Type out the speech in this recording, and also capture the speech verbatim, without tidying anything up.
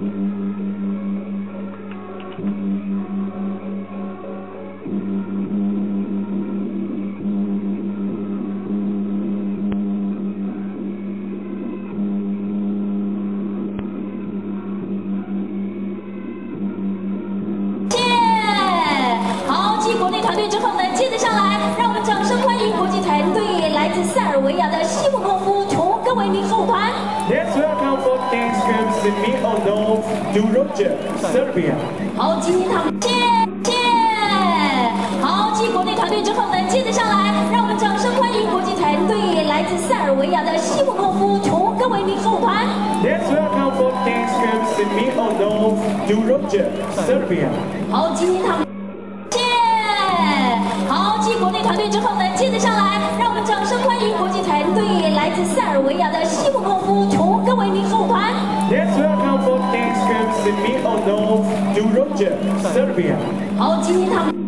国内团队之后呢，接着上来，让我们掌声欢迎国际团队来自塞尔维亚的西姆诺夫琼戈维民舞团。 Let's welcome for dance groups in Mihonov, Dubrovnik, Serbia. 好，今天他们谢谢。好，继国内团队之后呢，接着上来，让我们掌声欢迎国际团队来自塞尔维亚的西姆诺夫琼戈维民舞团。 Let's welcome for dance groups in Mihonov, Dubrovnik, Serbia. 好，今天他们。 好，继国内团队之后呢，接着上来，让我们掌声欢迎国际团队来自塞尔维亚的西姆诺夫琼戈维民舞团。 Let's welcome for dance groups in Mihonov, Dubrovnik, Serbia. 好，今天他们。